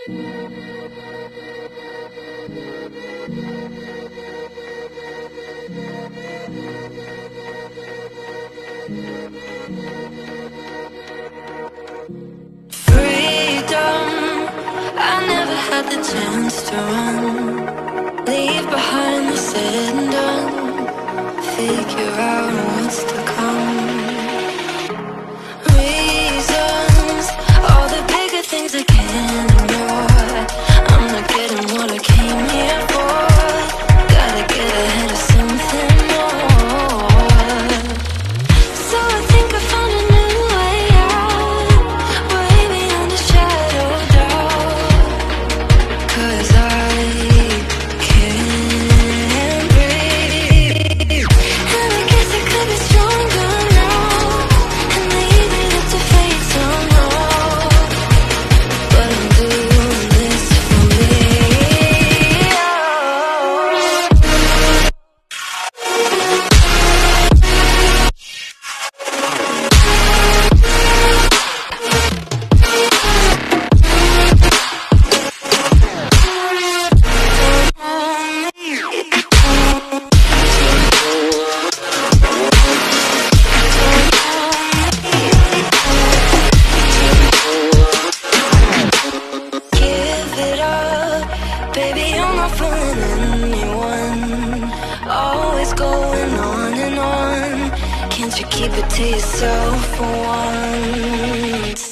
Freedom, I never had the chance to run. Leave behind the said and done. Figure out what's to come. Reasons, all the bigger things I can't ignore. I'm not getting what I came here for. Gotta get ahead of something more. So I think I found a new way out, way beyond the shadow of doubt. 'Cause I can't breathe, and I guess I could be stronger now, and leave it up to fate somehow. But I'm doing this for me. Give it up, baby, I'm not fooling anyone. Always going on and on. Can't you keep it to yourself for once?